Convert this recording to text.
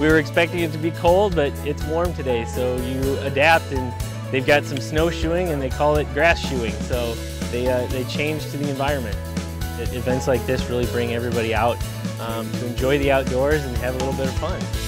we were expecting it to be cold, but it's warm today, so you adapt. And they've got some snowshoeing, and they call it grass shoeing. So they change to the environment. Events like this really bring everybody out to enjoy the outdoors and have a little bit of fun.